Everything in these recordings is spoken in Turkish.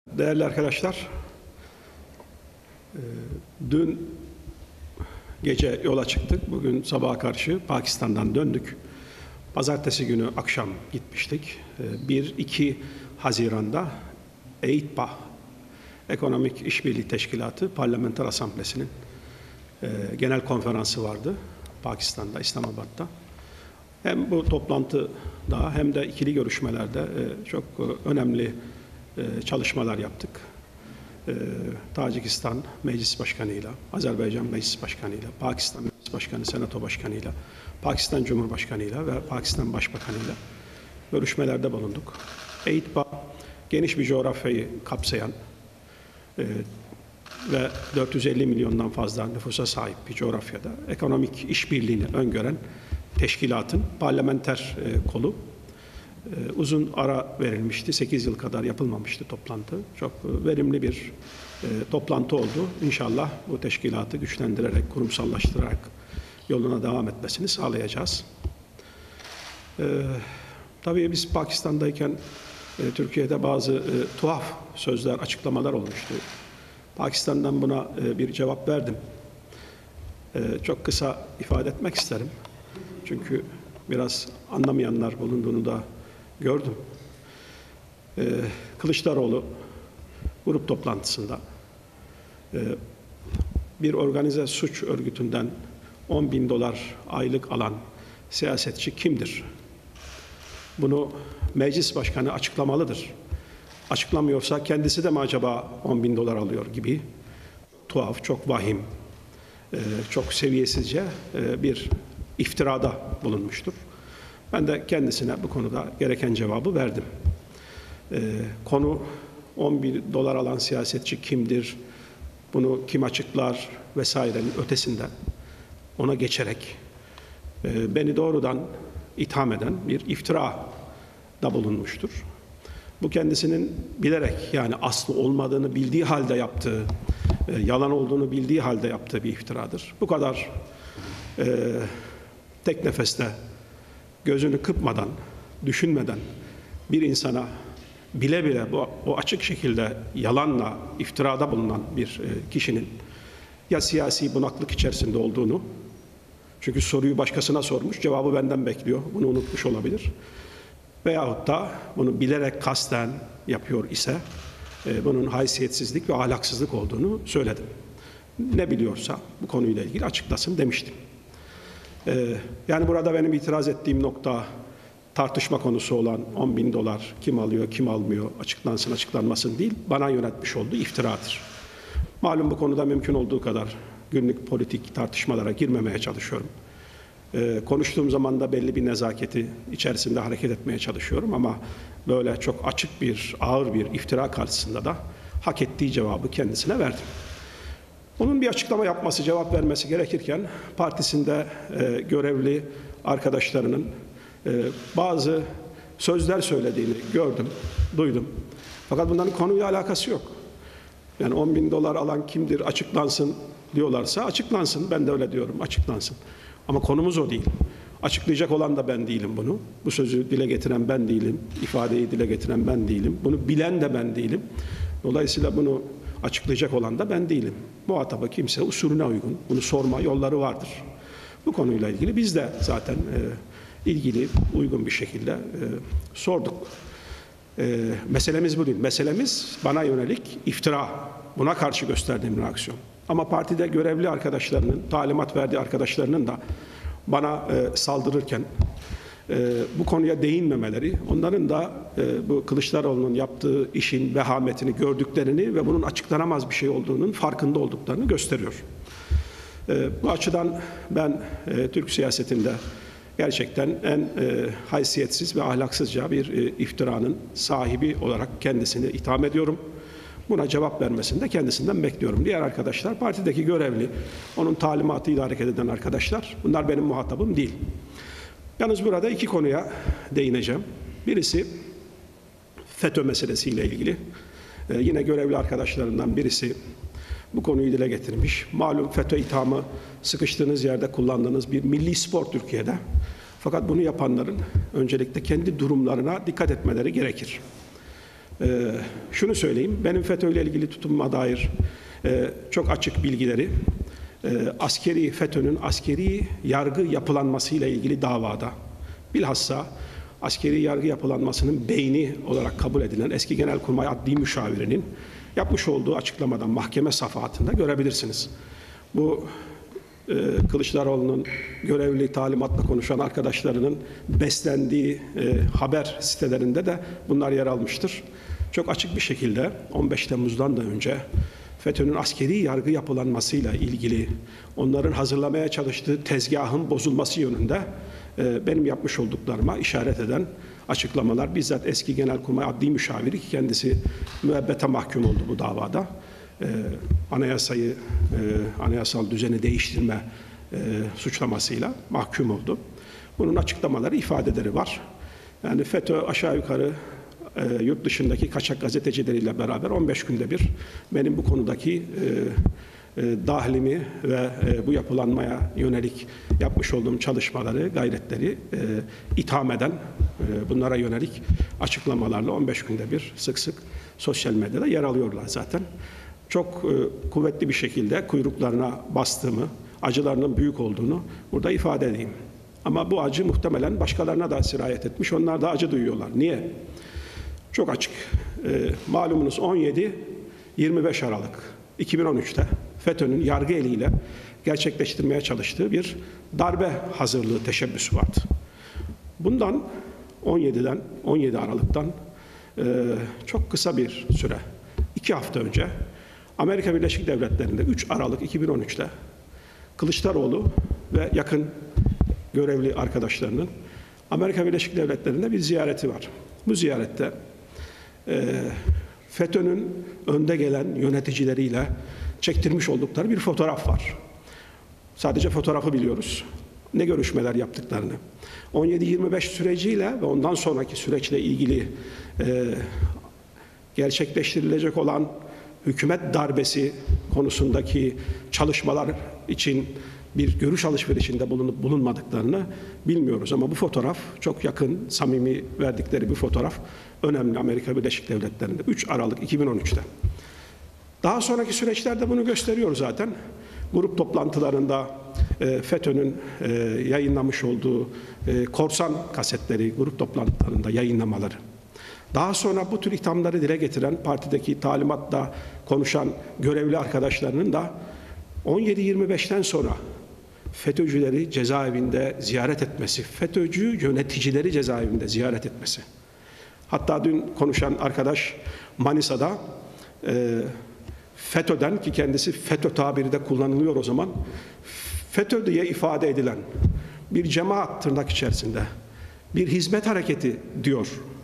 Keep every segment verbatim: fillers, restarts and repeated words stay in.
Değerli arkadaşlar, dün gece yola çıktık. Bugün sabaha karşı Pakistan'dan döndük. Pazartesi günü akşam gitmiştik. bir iki Haziran'da E İ T P A, Ekonomik İşbirliği Teşkilatı Parlamenter Asamblesi'nin genel konferansı vardı Pakistan'da, İslamabad'da. Hem bu toplantıda hem de ikili görüşmelerde çok önemli çalışmalar yaptık. Tacikistan Meclis Başkanı'yla, Azerbaycan Meclis Başkanı'yla, Pakistan Meclis Başkanı, Senato Başkanı'yla, Pakistan Cumhurbaşkanı'yla ve Pakistan Başbakanı'yla görüşmelerde bulunduk. E İ T P A geniş bir coğrafyayı kapsayan ve dört yüz elli milyondan fazla nüfusa sahip bir coğrafyada ekonomik işbirliğini öngören teşkilatın parlamenter kolu. Uzun ara verilmişti. sekiz yıl kadar yapılmamıştı toplantı. Çok verimli bir toplantı oldu. İnşallah bu teşkilatı güçlendirerek, kurumsallaştırarak yoluna devam etmesini sağlayacağız. Ee, tabii biz Pakistan'dayken e, Türkiye'de bazı e, tuhaf sözler, açıklamalar olmuştu. Pakistan'dan buna e, bir cevap verdim. E, çok kısa ifade etmek isterim. Çünkü biraz anlamayanlar bulunduğunu da gördüm. Ee, Kılıçdaroğlu grup toplantısında e, bir organize suç örgütünden on bin dolar aylık alan siyasetçi kimdir? Bunu meclis başkanı açıklamalıdır. Açıklamıyorsa kendisi de mi acaba on bin dolar alıyor gibi tuhaf, çok vahim, e, çok seviyesizce e, bir iftirada bulunmuştur. Ben de kendisine bu konuda gereken cevabı verdim. Ee, konu on bin dolar alan siyasetçi kimdir, bunu kim açıklar vesairenin ötesinde ona geçerek e, beni doğrudan itham eden bir iftira da bulunmuştur. Bu kendisinin bilerek, yani aslı olmadığını bildiği halde yaptığı, e, yalan olduğunu bildiği halde yaptığı bir iftiradır. Bu kadar e, tek nefeste gözünü kırpmadan, düşünmeden bir insana bile bile bu, o açık şekilde yalanla iftirada bulunan bir kişinin ya siyasi bunaklık içerisinde olduğunu, çünkü soruyu başkasına sormuş, cevabı benden bekliyor, bunu unutmuş olabilir. Veyahut da bunu bilerek kasten yapıyor ise bunun haysiyetsizlik ve ahlaksızlık olduğunu söyledim. Ne biliyorsa bu konuyla ilgili açıklasın demiştim. Yani burada benim itiraz ettiğim nokta tartışma konusu olan on bin dolar kim alıyor, kim almıyor, açıklansın, açıklanmasın değil, bana yönetmiş olduğu iftiradır. Malum bu konuda mümkün olduğu kadar günlük politik tartışmalara girmemeye çalışıyorum. Ee, konuştuğum zaman da belli bir nezaketi içerisinde hareket etmeye çalışıyorum ama böyle çok açık bir, ağır bir iftira karşısında da hak ettiği cevabı kendisine verdim. Onun bir açıklama yapması, cevap vermesi gerekirken partisinde e, görevli arkadaşlarının e, bazı sözler söylediğini gördüm, duydum. Fakat bunların konuyla alakası yok. Yani on bin dolar alan kimdir, açıklansın diyorlarsa açıklansın. Ben de öyle diyorum, açıklansın. Ama konumuz o değil. Açıklayacak olan da ben değilim bunu. Bu sözü dile getiren ben değilim. İfadeyi dile getiren ben değilim. Bunu bilen de ben değilim. Dolayısıyla bunu açıklayacak olan da ben değilim. Muhatabı kimse usulüne uygun, bunu sorma yolları vardır. Bu konuyla ilgili biz de zaten e, ilgili, uygun bir şekilde e, sorduk. E, meselemiz bu değil. Meselemiz bana yönelik iftira. Buna karşı gösterdiğim reaksiyon. Ama partide görevli arkadaşlarının, talimat verdiği arkadaşlarının da bana e, saldırırken e, bu konuya değinmemeleri, onların da e, bu Kılıçdaroğlu'nun yaptığı işin vehametini gördüklerini ve bunun açıklanamaz bir şey olduğunun farkında olduklarını gösteriyor. E, bu açıdan ben e, Türk siyasetinde gerçekten en e, haysiyetsiz ve ahlaksızca bir e, iftiranın sahibi olarak kendisini itham ediyorum. Buna cevap vermesini de kendisinden bekliyorum. Diğer arkadaşlar, partideki görevli, onun talimatıyla hareket eden arkadaşlar, bunlar benim muhatabım değil. Yalnız burada iki konuya değineceğim. Birisi FETÖ meselesiyle ilgili. Ee, yine görevli arkadaşlarımdan birisi bu konuyu dile getirmiş. Malum FETÖ ithamı sıkıştığınız yerde kullandığınız bir milli spor Türkiye'de. Fakat bunu yapanların öncelikle kendi durumlarına dikkat etmeleri gerekir. Ee, şunu söyleyeyim, benim FETÖ ile ilgili tutumuma dair e, çok açık bilgileri, e, askeri FETÖ'nün askeri yargı yapılanmasıyla ilgili davada, bilhassa askeri yargı yapılanmasının beyni olarak kabul edilen eski Genelkurmay Adli Müşavirinin yapmış olduğu açıklamadan mahkeme safahatında görebilirsiniz. Bu e, Kılıçdaroğlu'nun görevli talimatla konuşan arkadaşlarının beslendiği e, haber sitelerinde de bunlar yer almıştır. Çok açık bir şekilde on beş Temmuz'dan da önce FETÖ'nün askeri yargı yapılanmasıyla ilgili onların hazırlamaya çalıştığı tezgahın bozulması yönünde e, benim yapmış olduklarıma işaret eden açıklamalar, bizzat eski Genelkurmay Adli Müşaviri, ki kendisi müebbete mahkum oldu bu davada. E, anayasayı, e, anayasal düzeni değiştirme e, suçlamasıyla mahkum oldu. Bunun açıklamaları, ifadeleri var. Yani FETÖ aşağı yukarı e, yurt dışındaki kaçak gazetecileriyle beraber on beş günde bir benim bu konudaki e, e, dahilimi ve e, bu yapılanmaya yönelik yapmış olduğum çalışmaları, gayretleri e, itham eden, e, bunlara yönelik açıklamalarla on beş günde bir sık sık sosyal medyada yer alıyorlar zaten. Çok e, kuvvetli bir şekilde kuyruklarına bastığımı, acılarının büyük olduğunu burada ifade edeyim. Ama bu acı muhtemelen başkalarına da sirayet etmiş. Onlar da acı duyuyorlar. Niye? Çok açık. E, malumunuz on yedi yirmi beş Aralık iki bin on üç'te FETÖ'nün yargı eliyle gerçekleştirmeye çalıştığı bir darbe hazırlığı teşebbüsü vardı. Bundan on yedi'den on yedi Aralık'tan e, çok kısa bir süre, iki hafta önce Amerika Birleşik Devletleri'nde üç Aralık iki bin on üç'te Kılıçdaroğlu ve yakın görevli arkadaşlarının Amerika Birleşik Devletleri'nde bir ziyareti var. Bu ziyarette e, FETÖ'nün önde gelen yöneticileriyle çektirmiş oldukları bir fotoğraf var. Sadece fotoğrafı biliyoruz. Ne görüşmeler yaptıklarını. on yedi yirmi beş süreciyle ve ondan sonraki süreçle ilgili e, gerçekleştirilecek olan hükümet darbesi konusundaki çalışmalar için bir görüş alışverişinde bulunup bulunmadıklarını bilmiyoruz. Ama bu fotoğraf çok yakın, samimi verdikleri bir fotoğraf. Önemli Amerika Birleşik Devletleri'nde üç Aralık iki bin on üç'te. Daha sonraki süreçlerde bunu gösteriyor zaten. Grup toplantılarında e, FETÖ'nün e, yayınlamış olduğu e, korsan kasetleri, grup toplantılarında yayınlamaları. Daha sonra bu tür ithamları dile getiren, partideki talimatla konuşan görevli arkadaşlarının da on yedi yirmi beş'ten sonra FETÖ'cüleri cezaevinde ziyaret etmesi, FETÖ'cü yöneticileri cezaevinde ziyaret etmesi. Hatta dün konuşan arkadaş Manisa'da e, FETÖ'den, ki kendisi FETÖ tabiri de kullanılıyor o zaman, FETÖ diye ifade edilen bir cemaat, tırnak içerisinde bir hizmet hareketi diyor.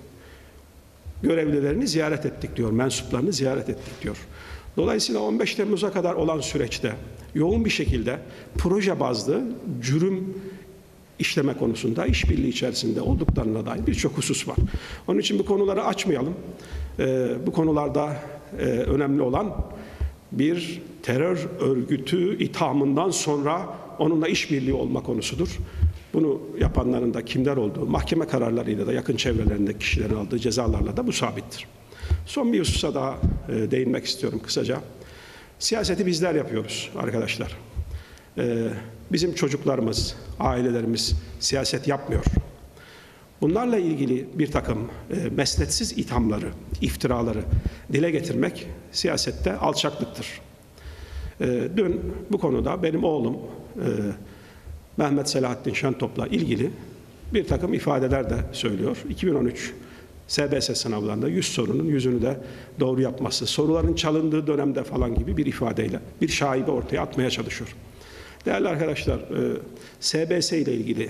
Görevlilerini ziyaret ettik diyor, mensuplarını ziyaret ettik diyor. Dolayısıyla on beş Temmuz'a kadar olan süreçte yoğun bir şekilde proje bazlı cürüm işleme konusunda işbirliği içerisinde olduklarına dair birçok husus var. Onun için bu konuları açmayalım. Ee, bu konularda e, önemli olan bir terör örgütü ithamından sonra onunla işbirliği olma konusudur. Bunu yapanların da kimler olduğu, mahkeme kararlarıyla da yakın çevrelerindeki kişilerin aldığı cezalarla da bu sabittir. Son bir hususa daha e, değinmek istiyorum kısaca. Siyaseti bizler yapıyoruz arkadaşlar. E, bizim çocuklarımız, ailelerimiz siyaset yapmıyor. Bunlarla ilgili bir takım e, mesnetsiz ithamları, iftiraları dile getirmek siyasette alçaklıktır. E, dün bu konuda benim oğlum e, Mehmet Selahattin Şentop'la ilgili bir takım ifadeler de söylüyor. iki bin on üç S B S sınavlarında yüz sorunun yüzünü de doğru yapması, soruların çalındığı dönemde falan gibi bir ifadeyle bir şaibe ortaya atmaya çalışıyor. Değerli arkadaşlar, S B S ile ilgili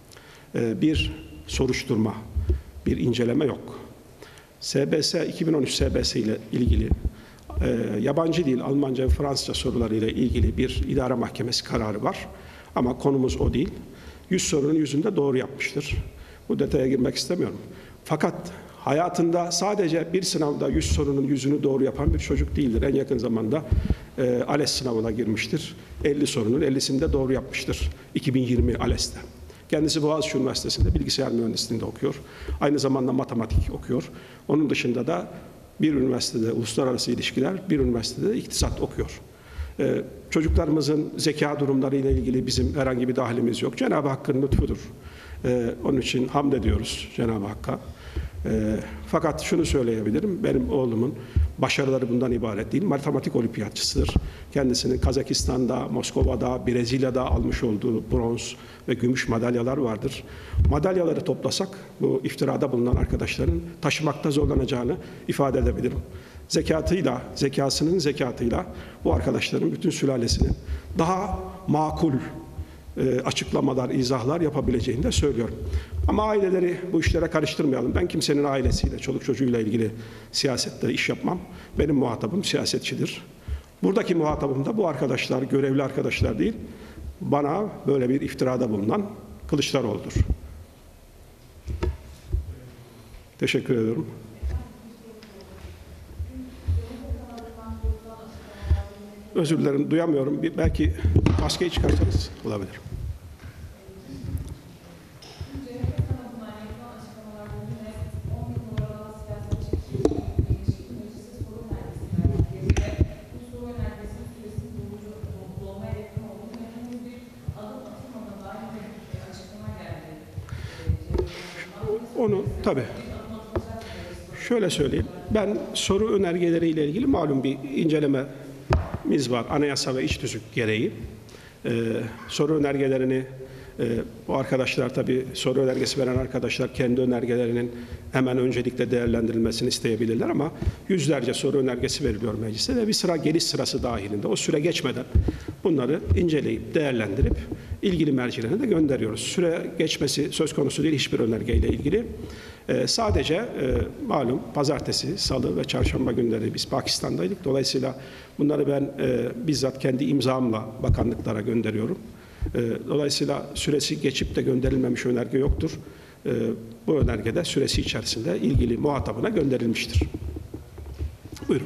bir soruşturma, bir inceleme yok. S B S, iki bin on üç S B S ile ilgili yabancı dil, Almanca ve Fransızca sorularıyla ilgili bir idare mahkemesi kararı var. Ama konumuz o değil. Yüz sorunun yüzünde doğru yapmıştır. Bu detaya girmek istemiyorum. Fakat hayatında sadece bir sınavda yüz sorunun yüzünü doğru yapan bir çocuk değildir. En yakın zamanda e, ALES sınavına girmiştir. elli sorunun ellisinde doğru yapmıştır. iki bin yirmi ALES'te. Kendisi Boğaziçi Üniversitesi'nde bilgisayar mühendisliğinde okuyor. Aynı zamanda matematik okuyor. Onun dışında da bir üniversitede uluslararası ilişkiler, bir üniversitede iktisat okuyor. Ee, çocuklarımızın zeka durumları ile ilgili bizim herhangi bir dahilimiz yok. Cenab-ı Hakk'ın lütfudur. Ee, onun için hamd ediyoruz Cenab-ı Hakk'a. Ee, fakat şunu söyleyebilirim, benim oğlumun başarıları bundan ibaret değil. Matematik olimpiyatçısıdır. Kendisinin Kazakistan'da, Moskova'da, Brezilya'da almış olduğu bronz ve gümüş madalyalar vardır. Madalyaları toplasak bu iftirada bulunan arkadaşların taşımakta zorlanacağını ifade edebilirim. Zekatıyla, zekasının zekatıyla bu arkadaşların bütün sülalesinin daha makul e, açıklamalar, izahlar yapabileceğini de söylüyorum. Ama aileleri bu işlere karıştırmayalım. Ben kimsenin ailesiyle, çoluk çocuğuyla ilgili siyasette iş yapmam. Benim muhatabım siyasetçidir. Buradaki muhatabım da bu arkadaşlar, görevli arkadaşlar değil, bana böyle bir iftirada bulunan Kılıçdaroğlu'dur. Teşekkür ediyorum. Özür dilerim, duyamıyorum. Bir, belki maskeyi çıkarsanız olabilir. Onu tabii. Şöyle söyleyeyim. Ben soru önergeleriyle ilgili malum bir incelememiz var. Anayasa ve iç tüzük gereği. Ee, soru önergelerini e, bu arkadaşlar tabii soru önergesi veren arkadaşlar kendi önergelerinin hemen öncelikle değerlendirilmesini isteyebilirler ama yüzlerce soru önergesi veriliyor mecliste ve bir sıra geliş sırası dahilinde o süre geçmeden bunları inceleyip değerlendirip ilgili mercilerine de gönderiyoruz. Süre geçmesi söz konusu değil hiçbir önergeyle ilgili. Ee, sadece e, malum pazartesi, salı ve çarşamba günleri biz Pakistan'daydık. Dolayısıyla bunları ben e, bizzat kendi imzamla bakanlıklara gönderiyorum. E, dolayısıyla süresi geçip de gönderilmemiş önerge yoktur. E, bu önerge de süresi içerisinde ilgili muhatabına gönderilmiştir. Buyurun.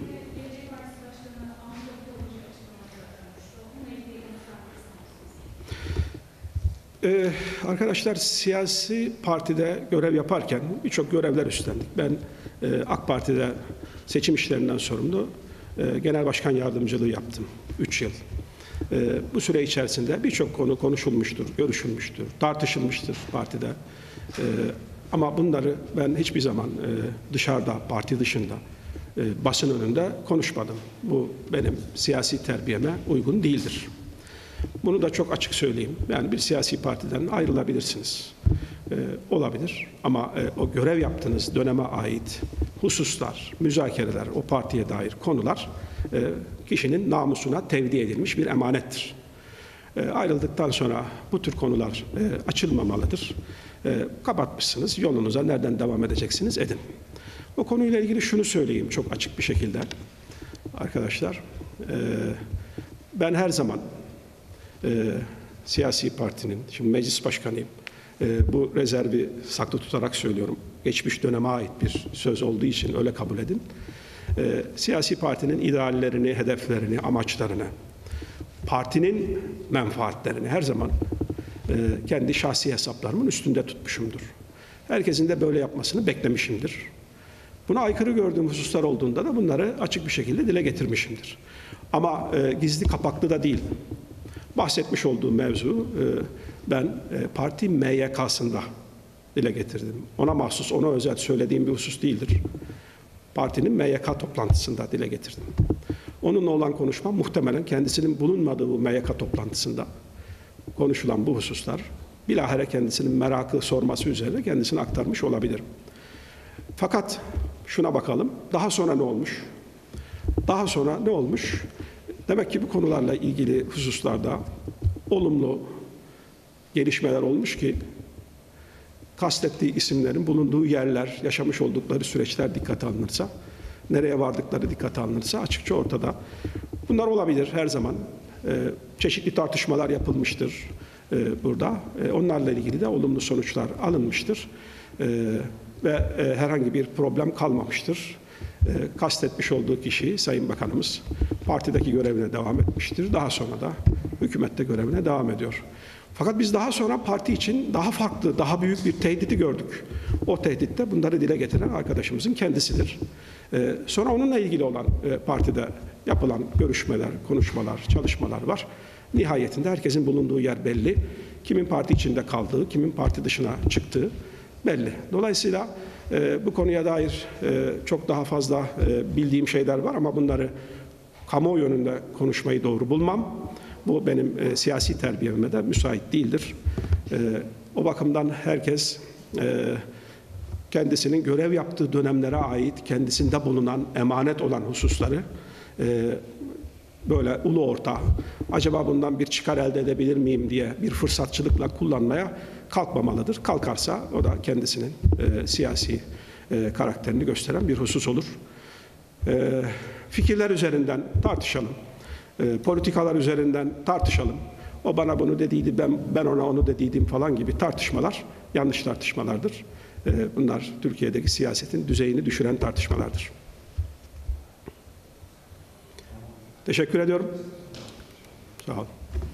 Ee, arkadaşlar siyasi partide görev yaparken birçok görevler üstlendik. Ben e, AK Parti'de seçim işlerinden sorumlu e, genel başkan yardımcılığı yaptım. Üç yıl. E, bu süre içerisinde birçok konu konuşulmuştur, görüşülmüştür, tartışılmıştır partide. E, ama bunları ben hiçbir zaman e, dışarıda, parti dışında, e, basın önünde konuşmadım. Bu benim siyasi terbiyeme uygun değildir. Bunu da çok açık söyleyeyim. Yani bir siyasi partiden ayrılabilirsiniz. Ee, olabilir ama e, o görev yaptığınız döneme ait hususlar, müzakereler, o partiye dair konular e, kişinin namusuna tevdi edilmiş bir emanettir. E, ayrıldıktan sonra bu tür konular e, açılmamalıdır. E, kapatmışsınız, yolunuza nereden devam edeceksiniz edin. O konuyla ilgili şunu söyleyeyim çok açık bir şekilde. Arkadaşlar, e, ben her zaman E, siyasi partinin, şimdi meclis başkanıyım, e, bu rezervi saklı tutarak söylüyorum. Geçmiş döneme ait bir söz olduğu için öyle kabul edin. E, siyasi partinin ideallerini, hedeflerini, amaçlarını, partinin menfaatlerini her zaman e, kendi şahsi hesaplarımın üstünde tutmuşumdur. Herkesin de böyle yapmasını beklemişimdir. Buna aykırı gördüğüm hususlar olduğunda da bunları açık bir şekilde dile getirmişimdir. Ama e, gizli kapaklı da değil. Bahsetmiş olduğum mevzu ben parti M Y K'sında dile getirdim. Ona mahsus, ona özel söylediğim bir husus değildir. Partinin M Y K toplantısında dile getirdim. Onunla olan konuşmam muhtemelen kendisinin bulunmadığı bu M Y K toplantısında konuşulan bu hususlar bilahare kendisinin merakı sorması üzerine kendisine aktarmış olabilirim. Fakat şuna bakalım, daha sonra ne olmuş? Daha sonra ne olmuş? Demek ki bu konularla ilgili hususlarda olumlu gelişmeler olmuş ki kastettiği isimlerin bulunduğu yerler, yaşamış oldukları süreçler dikkate alınırsa, nereye vardıkları dikkate alınırsa açıkça ortada. Bunlar olabilir her zaman. Ee, çeşitli tartışmalar yapılmıştır e, burada. E, onlarla ilgili de olumlu sonuçlar alınmıştır. E, ve e, herhangi bir problem kalmamıştır. E, kastetmiş olduğu kişi Sayın Bakanımız partideki görevine devam etmiştir. Daha sonra da hükümette görevine devam ediyor. Fakat biz daha sonra parti için daha farklı, daha büyük bir tehdidi gördük. O tehditte bunları dile getiren arkadaşımızın kendisidir. Ee, sonra onunla ilgili olan e, partide yapılan görüşmeler, konuşmalar, çalışmalar var. Nihayetinde herkesin bulunduğu yer belli. Kimin parti içinde kaldığı, kimin parti dışına çıktığı belli. Dolayısıyla e, bu konuya dair e, çok daha fazla e, bildiğim şeyler var ama bunları kamuoyu önünde konuşmayı doğru bulmam. Bu benim e, siyasi terbiyeme de müsait değildir. E, o bakımdan herkes e, kendisinin görev yaptığı dönemlere ait kendisinde bulunan emanet olan hususları e, böyle ulu orta, acaba bundan bir çıkar elde edebilir miyim diye bir fırsatçılıkla kullanmaya kalkmamalıdır. Kalkarsa o da kendisinin e, siyasi e, karakterini gösteren bir husus olur. E, fikirler üzerinden tartışalım. E, politikalar üzerinden tartışalım. O bana bunu dediydi, ben, ben ona onu dediydim falan gibi tartışmalar yanlış tartışmalardır. E, bunlar Türkiye'deki siyasetin düzeyini düşüren tartışmalardır. Teşekkür ediyorum. Sağ olun.